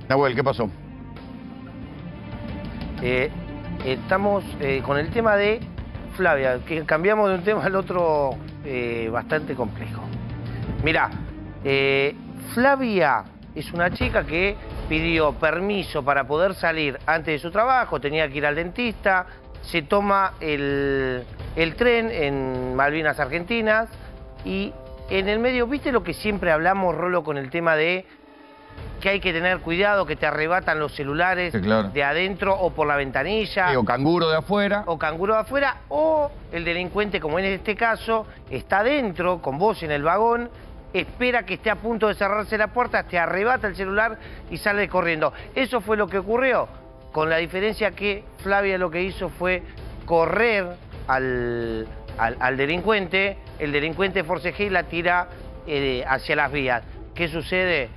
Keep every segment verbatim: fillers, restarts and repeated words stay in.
Nahuel, ¿qué pasó? Eh, estamos eh, con el tema de Flavia, que cambiamos de un tema al otro eh, bastante complejo. Mirá, eh, Flavia es una chica que pidió permiso para poder salir antes de su trabajo, tenía que ir al dentista, se toma el, el tren en Malvinas Argentinas y en el medio, ¿viste lo que siempre hablamos, Rolo, con el tema de que hay que tener cuidado, que te arrebatan los celulares sí, claro. de adentro o por la ventanilla? Sí, o canguro de afuera. O canguro de afuera, o el delincuente, como en este caso, está adentro, con vos en el vagón, espera que esté a punto de cerrarse la puerta, te arrebata el celular y sale corriendo. Eso fue lo que ocurrió, con la diferencia que Flavia lo que hizo fue correr al, al, al delincuente, el delincuente forcejea y la tira eh, hacia las vías. ¿Qué sucede?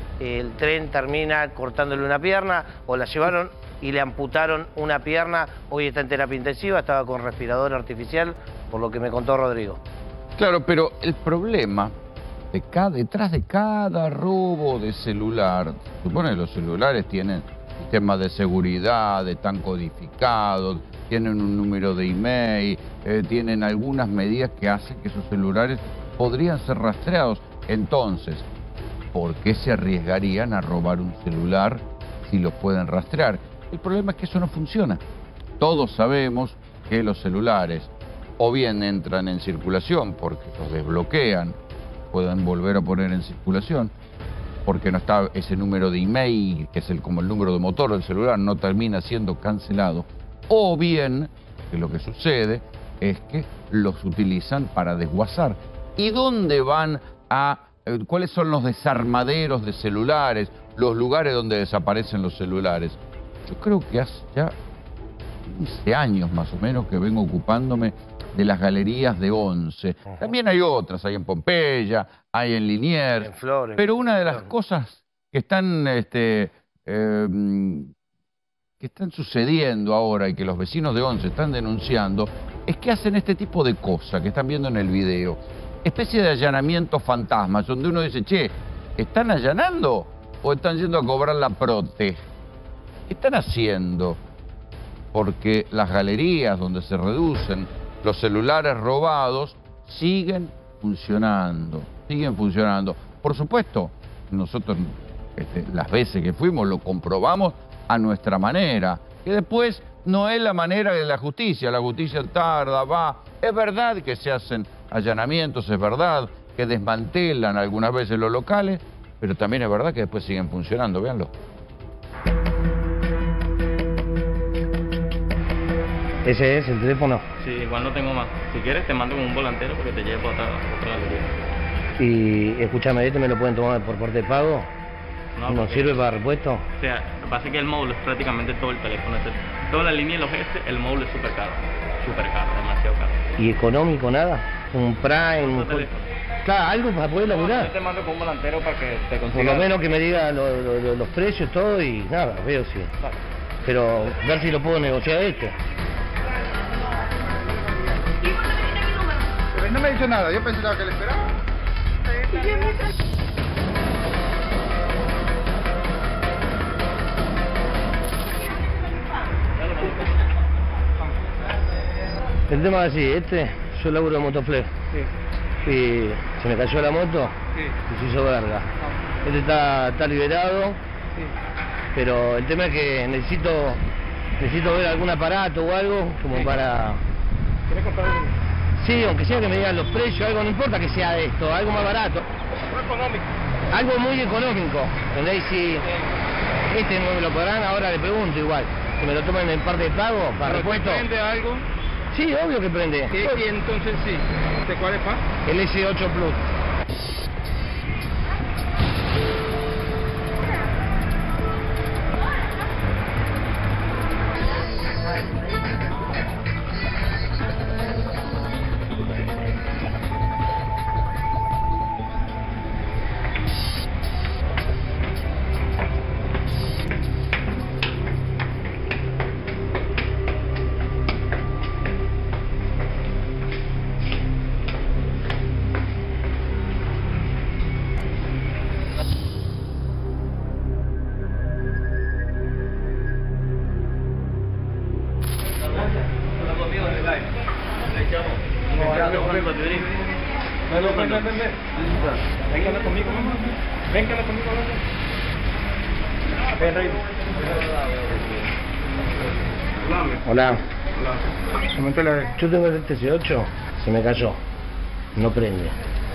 El tren termina cortándole una pierna, o la llevaron y le amputaron una pierna. Hoy está en terapia intensiva, estaba con respirador artificial, por lo que me contó Rodrigo. Claro, pero el problema de cada, detrás de cada robo de celular, supone que los celulares tienen sistemas de seguridad, están codificados, tienen un número de email, eh, tienen algunas medidas que hacen que esos celulares podrían ser rastreados. Entonces, ¿por qué se arriesgarían a robar un celular si los pueden rastrear? El problema es que eso no funciona. Todos sabemos que los celulares o bien entran en circulación porque los desbloquean, pueden volver a poner en circulación, porque no está ese número de email, que es el, como el número de motor del celular, no termina siendo cancelado, o bien, que lo que sucede es que los utilizan para desguazar. ¿Y dónde van a...? ¿Cuáles son los desarmaderos de celulares, los lugares donde desaparecen los celulares? Yo creo que hace ya quince años más o menos que vengo ocupándome de las galerías de Once. También hay otras, hay en Pompeya, hay en Liniers. En Flores. Pero una de las cosas que están, este, eh, que están sucediendo ahora y que los vecinos de Once están denunciando es que hacen este tipo de cosas que están viendo en el video. Especie de allanamientos fantasmas, donde uno dice, che, ¿están allanando o están yendo a cobrar la prote? ¿Qué están haciendo? Porque las galerías donde se reducen los celulares robados siguen funcionando, siguen funcionando. Por supuesto, nosotros este, las veces que fuimos lo comprobamos a nuestra manera, que después no es la manera de la justicia, la justicia tarda, va. Es verdad que se hacen allanamientos, es verdad que desmantelan algunas veces los locales, pero también es verdad que después siguen funcionando, véanlo. ¿Ese es el teléfono? Sí, igual no tengo más. Si quieres te mando con un volantero porque te lleve por otra, otra galería. Y escúchame, ¿este me lo pueden tomar por parte de pago? No, ¿No porque, sirve para repuesto? O sea, lo que pasa es que el módulo es prácticamente todo el teléfono. Toda la línea de los S, el módulo es súper caro. Súper caro, demasiado caro. ¿Y económico nada? ¿Un Prime? Un... Claro, algo para poder laburar. Yo te mando con un volantero para que te consiga. Por lo menos que me diga lo, lo, lo, los precios, todo y nada, veo si. Vale. Pero ver si lo puedo negociar este. Pero no me ha dicho nada, yo pensaba que le esperaba. El tema es así, este, yo laburo de motoflex. Sí. Y se me cayó la moto sí. y se hizo verga. No. Este está, está liberado, sí. pero el tema es que necesito necesito ver algún aparato o algo como sí. para... ¿Quieres comprar uno? Sí, aunque sea que me digan los precios, algo, no importa que sea de esto, algo más barato. Muy económico. Algo muy económico, ¿entendéis? Si sí. este no me lo podrán, ahora le pregunto igual. Que me lo tomen en parte de pago, para repuesto. ¿Prende algo? Sí, obvio que prende. ¿Qué? Y entonces sí. ¿De cuál es, pa? El S ocho Plus. Ven, ven, ven, ven, ven. Ven que anda conmigo, mamá. Ven que anda conmigo, ven. Ven, Rey. Hola. Hola. Coméntale. Yo tengo el T C ocho, se me cayó. No prende.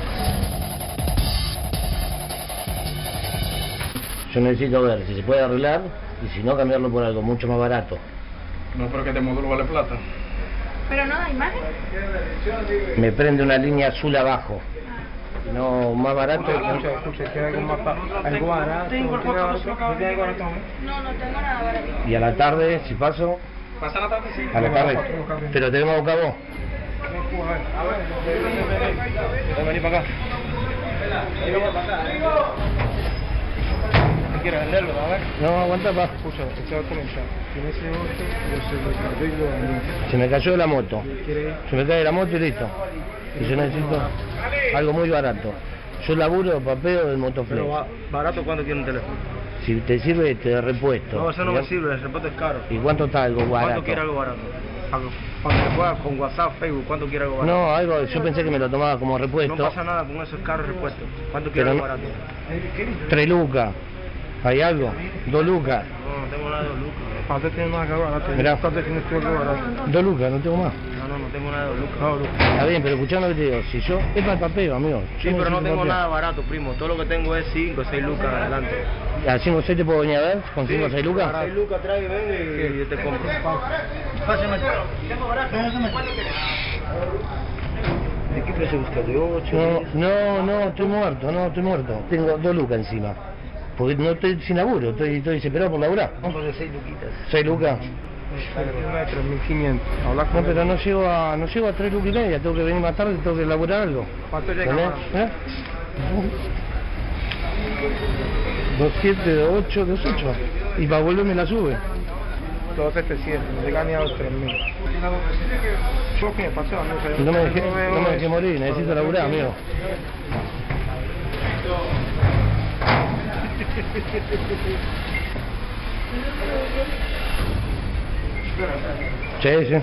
Yo necesito ver si se puede arreglar y si no cambiarlo por algo mucho más barato. No, pero que este módulo vale plata. ¿Pero no da imagen? Me prende una línea azul abajo. No, más barato. Escucha, escucha, ¿tiene algo más pa- algo barato? ¿Tiene algo barato? ¿No tiene algo barato? No, no tengo nada barato. Y a la tarde, si paso, ¿Pasa la tarde? Sí. a la tarde. Pero tenemos boca a vos. A ver, ven, vení para acá. ¿No quieres venderlo? A ver. No, aguanta, pa. Escucha, este va a comenzar. Tiene ese ocho, yo se lo arreglo a mí. Se me cayó la moto. ¿Quiere? Se me cae la moto y listo. Y yo necesito algo muy barato. Yo laburo papeo del Motoflex. Pero ba- barato, ¿cuánto quiere un teléfono? Si te sirve, te repuesto. No, eso no ¿Ya? me sirve, el repuesto es caro. ¿Y cuánto está algo barato? ¿Cuánto quiere algo barato? Para cuando se pueda con WhatsApp, Facebook, ¿cuánto quiere algo barato? No, algo, yo pensé que me lo tomaba como repuesto. No pasa nada, con eso es caro el repuesto. ¿Cuánto quiere Pero algo no- barato? Tres lucas. ¿Hay algo? Dos lucas. No, no tengo nada de dos lucas. ¿Para qué tienes nada que barato? Mirá. ¿Cuánto tienes tú algo barato? Dos lucas, no tengo más. No, no, no tengo nada de dos lucas. No, lucas. Está bien, pero escuchando lo que te digo, si yo... Es para el papeo, amigo. Yo Sí, pero no necesito tengo papeo. nada barato, primo. Todo lo que tengo es cinco o seis lucas adelante. ¿A cinco o seis te puedo venir a ver? ¿Con cinco o seis lucas? seis lucas trae y ven y yo te compro. Pásame. ¿De qué precio buscas? ¿De ocho? No, no, no, estoy muerto, no, estoy muerto. Tengo dos lucas encima. Porque no estoy sin laburo, estoy, estoy desesperado por laburar. Vamos de seis luquitas. ¿Seis lucas? Una de tres mil quinientos. Habla No, con pero no llego a, no llego a tres lucas y media, tengo que venir más tarde, tengo que laburar algo. ¿Cuánto llega? ¿Tenés? ¿Eh? Dos siete, dos ocho, dos ocho. Y para volverme la sube. Dos setecientos, no llega ni a los tres mil. Yo que me pasé, amigo. No me dejé, no me dejé morir, necesito laburar, amigo. Sí, sí.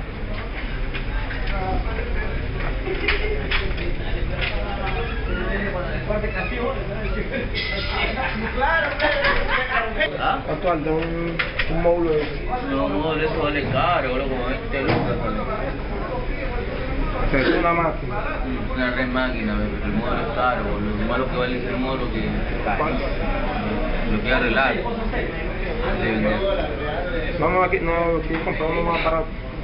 ¿Ah? ¿Cuánto anda un, un módulo de eso? No, no, eso vale caro, bro, como este lucas. Es una máquina. Una re máquina, pero el módulo es caro, boludo. Lo malo que vale es el módulo que... Lo que arreglar. De vender. Vamos aquí, no, lo que compramos más barato.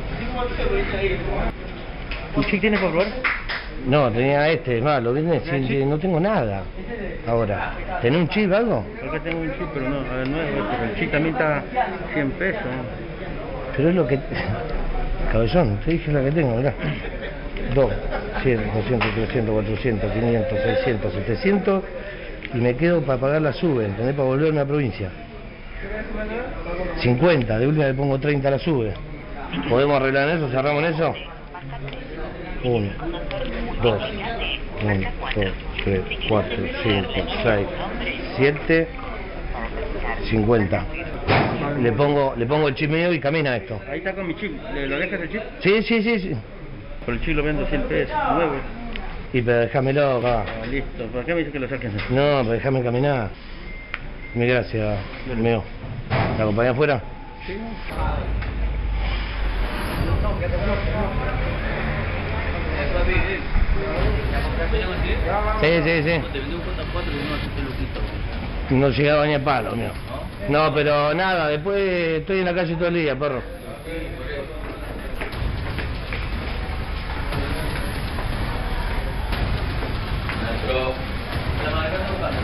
¿Un chip tiene por favor? No, tenía este, es más, lo vine sin, sin- no tengo nada. Ahora, ¿tenés un chip algo? Acá tengo un chip, pero no, a ver, no es, pero el chip también está cien pesos. Pero es lo que... Cabezón, te dije la que tengo, mirá. dos, cien, doscientos, trescientos, cuatrocientos, quinientos, seiscientos, setecientos y me quedo para pagar la sube, ¿entendés? Para volverme a provincia. cincuenta, de última le pongo treinta a la sube. ¿Podemos arreglar en eso? ¿Cerramos en eso? uno, dos, uno, dos, tres, cuatro, cinco, seis, siete, cincuenta. Le pongo, le pongo el chip mío y camina esto. Ahí está con mi chip, ¿le lo dejas el chip? Sí, sí, sí, sí. Por el chip lo vendo cien pesos, nuevo. Y pero déjamelo acá. Ah, listo, ¿por qué me dice que lo saquen? No, pero déjame caminar. Mil gracias, mío. ¿La acompañás afuera? Sí. Sí, sí, sí. Te vendí un J cuatro y uno a siete luquitas, boludo. No llegaba ni a palo, mío. No, pero nada, después estoy en la calle todo el día, perro. Pero... La madre no pasa,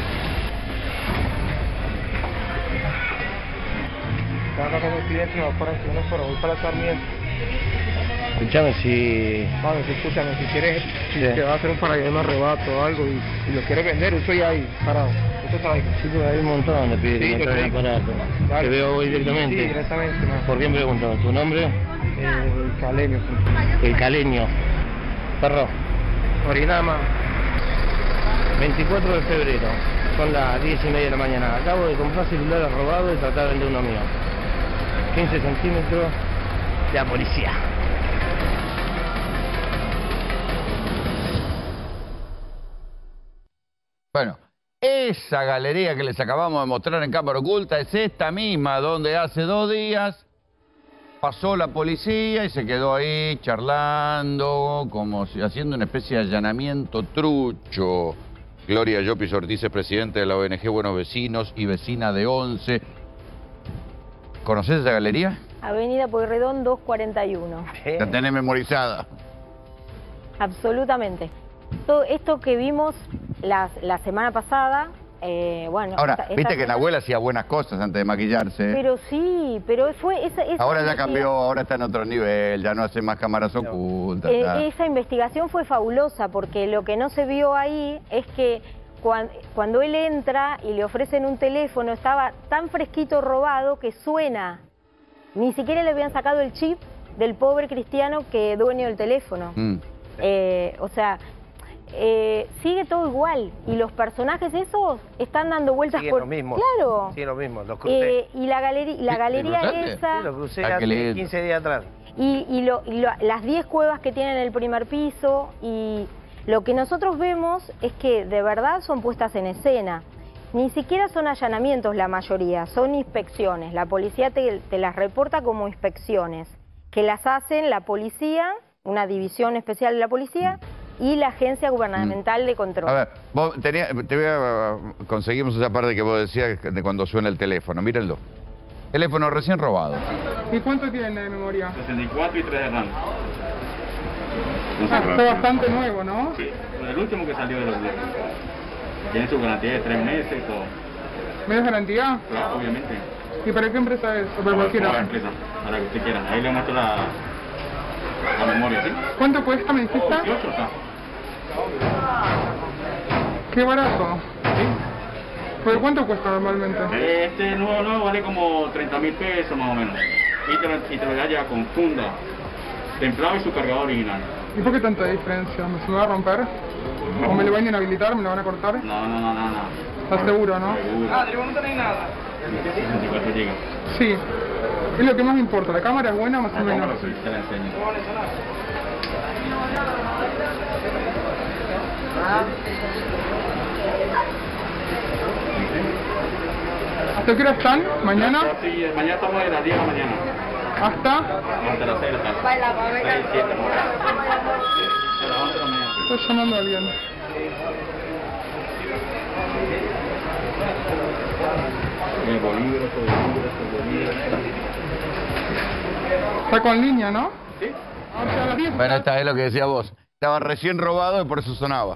Estaba con un cliente, me voy para aquí, no fuera, voy para Sarmiento. Escuchame si... Vale, si escúchame, si quieres, si Sí. te va a hacer un paraíso, un arrebato o algo y, y lo quieres vender, yo estoy ahí, parado. Usted está ahí. Sí, porque hay un montón de pibes Sí, que me yo traen sé. aparato. Dale. Te veo hoy directamente. Sí, directamente, no. ¿Por quién pregunto? ¿Tu nombre? Eh, el calenio. El caleño. Perro. Orinama. veinticuatro de febrero. Son las diez y media de la mañana. Acabo de comprar celulares robados y tratar de vender uno mío. quince centímetros de la policía. Bueno, esa galería que les acabamos de mostrar en cámara oculta es esta misma donde hace dos días pasó la policía y se quedó ahí charlando, como si haciendo una especie de allanamiento trucho. Gloria Llopis Ortiz es presidente de la O N G Buenos Vecinos y vecina de Once. ¿Conoces esa galería? Avenida Pueyrredón doscientos cuarenta y uno. La tenés memorizada. Absolutamente. Todo esto que vimos la, la semana pasada, eh, bueno... Ahora, esta, esta viste que semana... Nahuel hacía buenas cosas antes de maquillarse. Pero sí, pero fue... Esa, esa Ahora ya cambió, ahora está en otro nivel, ya no hace más cámaras ocultas. Eh, esa investigación fue fabulosa porque lo que no se vio ahí es que cuando, cuando él entra y le ofrecen un teléfono, estaba tan fresquito robado que suena. Ni siquiera le habían sacado el chip del pobre cristiano que dueño del teléfono. Mm. Eh, o sea, eh, sigue todo igual. Y los personajes esos están dando vueltas siguen por... lo mismo. Claro. Siguen lo mismo, los crucé. Eh, y la, galeri la galería esa... Sí, los crucé hace quince días atrás. Y, y, lo, y lo, las diez cuevas que tienen el primer piso. Y lo que nosotros vemos es que de verdad son puestas en escena. Ni siquiera son allanamientos la mayoría, son inspecciones. La policía te, te las reporta como inspecciones, que las hacen la policía, una división especial de la policía, y la Agencia Gubernamental de Control. A ver, vos tenía, te voy a, conseguimos esa parte que vos decías de cuando suena el teléfono, mírenlo. Teléfono recién robado. ¿Y cuánto tiene de memoria? sesenta y cuatro y tres de RAM. Ah, está bastante nuevo, ¿no? Sí, el último que salió de los viejos. Tiene su garantía de tres meses y todo. ¿Me das garantía? Claro, obviamente. ¿Y para qué empresa es? ¿O para cualquiera? Para la empresa, para que usted quiera. Ahí le muestro la, la memoria, ¿sí? ¿Cuánto cuesta, me dijiste? dieciocho está. Qué barato. ¿Sí? ¿Pero cuánto cuesta normalmente? Este nuevo nuevo vale como treinta mil pesos más o menos. Y te, lo, y te lo da ya con funda, templado y su cargador original. ¿Y por qué tanta diferencia? ¿Me se me va a romper? ¿O me lo van a inhabilitar? ¿Me lo van a cortar? No, no, no, no, no. ¿Estás seguro, no? Seguro. Ah, de no tenéis nada. sesenta y cuatro gigas. Sí. Es lo que más me importa. ¿La cámara es buena más o menos? Sí, te la enseño. ¿Hasta qué hora están? ¿Mañana? Sí, mañana estamos de las diez de la mañana. ¿Hasta? Hasta las seis de la tarde. seis, siete, Estoy llamando a alguien. El bolígrafo, el bolígrafo, el bolígrafo. Está con línea, ¿no? Sí. O sea, a las diez. Bueno, esta es lo que decía vos. Estaba recién robado y por eso sonaba.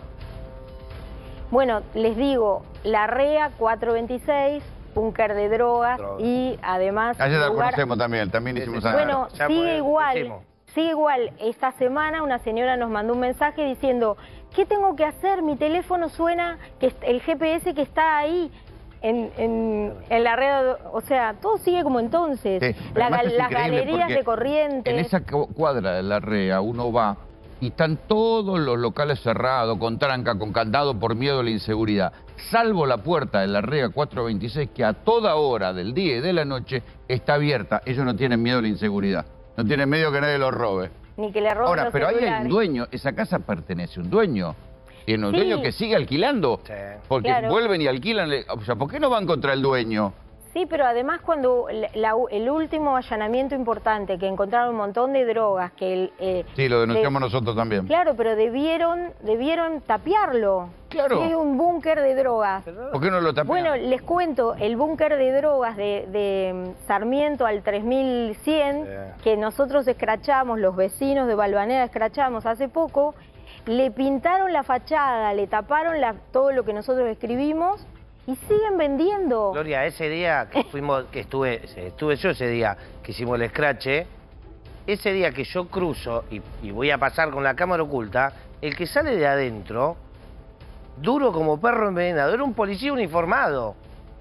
Bueno, les digo, la REA cuatrocientos veintiséis, búnker de drogas Droga. y además... Ayer la lugar... conocemos también, también hicimos sí. algo. Bueno, Ya sigue fue, igual, hicimos. sigue igual. Esta semana una señora nos mandó un mensaje diciendo, ¿qué tengo que hacer? Mi teléfono suena, que el G P S que está ahí en, en, en la red, o sea, todo sigue como entonces. Sí, pero La, además es las increíble galerías porque de Corrientes. En esa cu- cuadra de la REA uno va y están todos los locales cerrados, con tranca, con candado por miedo a la inseguridad. Salvo la puerta de la REA cuatrocientos veintiséis, que a toda hora del día y de la noche está abierta. Ellos no tienen miedo a la inseguridad. No tienen miedo que nadie los robe. Ni que le roben Ahora, los pero ahí hay un celulares. dueño. Esa casa pertenece a un dueño. Tiene un Sí. dueño que sigue alquilando. Sí. Porque Claro. vuelven y alquilan. O sea, ¿por qué no van contra el dueño? Sí, pero además cuando la- la- el último allanamiento importante, que encontraron un montón de drogas, que el, eh, Sí, lo denunciamos de- nosotros también. Claro, pero debieron, debieron tapiarlo. Claro. Es un búnker de drogas. ¿Por qué no lo tapan? Bueno, les cuento, el búnker de drogas de, de Sarmiento al tres mil cien, Sí. que nosotros escrachamos, los vecinos de Balvanera escrachamos hace poco, le pintaron la fachada, le taparon la- todo lo que nosotros escribimos y siguen vendiendo. Gloria, ese día que fuimos, que estuve, estuve yo ese día que hicimos el escrache, ese día que yo cruzo y, y voy a pasar con la cámara oculta, el que sale de adentro, duro como perro envenenado, era un policía uniformado.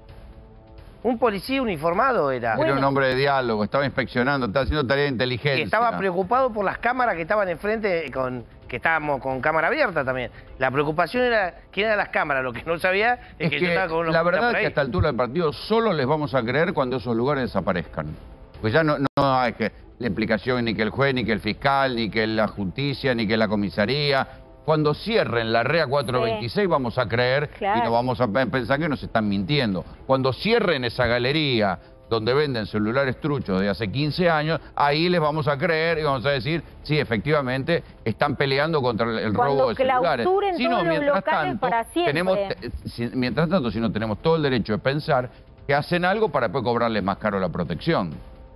Un policía uniformado era. Era un hombre de diálogo, estaba inspeccionando, estaba haciendo tarea de inteligencia. Que estaba preocupado por las cámaras que estaban enfrente, con, que estábamos con cámara abierta también. La preocupación era quién eran las cámaras, lo que no sabía es, Es que, que yo estaba con unos la putas verdad por es que ahí. a esta altura del partido solo les vamos a creer cuando esos lugares desaparezcan. Pues ya no, no hay que la implicación ni que el juez, ni que el fiscal, ni que la justicia, ni que la comisaría. Cuando cierren la REA cuatrocientos veintiséis Sí. vamos a creer Claro. y nos vamos a pe- pensar que nos están mintiendo. Cuando cierren esa galería donde venden celulares truchos de hace quince años, ahí les vamos a creer y vamos a decir, sí, efectivamente, están peleando contra el, el Cuando robo de celulares. clausuren Si todos no, los mientras locales tanto, para siempre. tenemos, te- si- mientras tanto, si no tenemos todo el derecho de pensar que hacen algo para después cobrarles más caro la protección.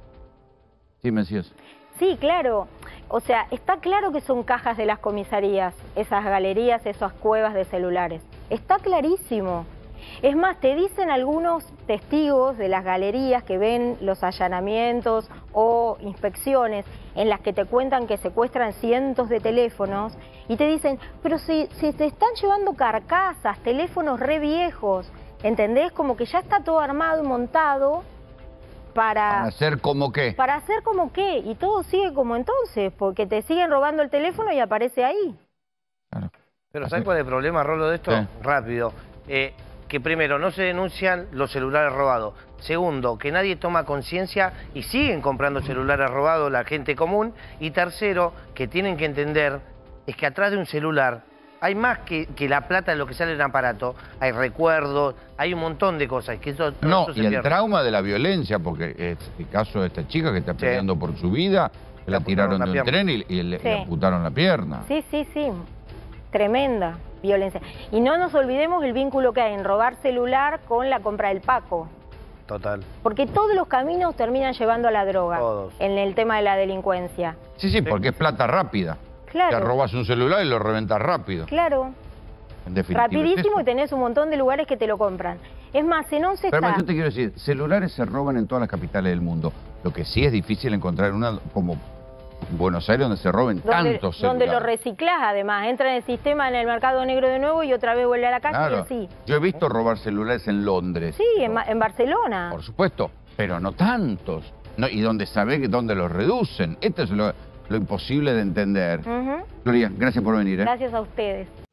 Sí, me decías. Sí, claro. O sea, está claro que son cajas de las comisarías, esas galerías, esas cuevas de celulares. Está clarísimo. Es más, te dicen algunos testigos de las galerías que ven los allanamientos o inspecciones en las que te cuentan que secuestran cientos de teléfonos y te dicen, pero si, si te están llevando carcasas, teléfonos re viejos, ¿entendés? Como que ya está todo armado y montado para... Para hacer como qué. Para hacer como qué, y todo sigue como entonces, porque te siguen robando el teléfono y aparece ahí. Claro. Pero ¿sabes cuál es el problema, Rolo, de esto? Sí. Rápido. Eh, que primero, no se denuncian los celulares robados. Segundo, que nadie toma conciencia y siguen comprando celulares robados la gente común. Y tercero, que tienen que entender, es que atrás de un celular hay más que, que la plata de lo que sale en un aparato. Hay recuerdos, hay un montón de cosas. Que eso, todo No, eso se y el pierde. trauma de la violencia, porque es el caso de esta chica que está Sí. peleando por su vida, que Le la tiraron de amputaron un la tren y, y le, Sí. le amputaron la pierna. Sí, sí, sí. Tremenda violencia. Y no nos olvidemos el vínculo que hay en robar celular con la compra del Paco. Total. Porque todos los caminos terminan llevando a la droga. Todos. En el tema de la delincuencia. Sí, sí, porque es plata rápida. Claro. Te robas un celular y lo reventas rápido. Claro. En definitiva, es Rapidísimo eso. y tenés un montón de lugares que te lo compran. Es más, en once Pero está... además yo te quiero decir, celulares se roban en todas las capitales del mundo. Lo que sí es difícil encontrar una como Buenos Aires donde se roben Donde, tantos donde celulares. lo reciclás además, entra en el sistema en el mercado negro de nuevo y otra vez vuelve a la calle Claro. y así. Yo he visto robar celulares en Londres. Sí, en, Ma- en Barcelona. Por supuesto, pero no tantos. No, y donde sabe que dónde los reducen. Esto es lo, lo imposible de entender. Ujú. Gloria, gracias por venir. ¿eh? Gracias a ustedes.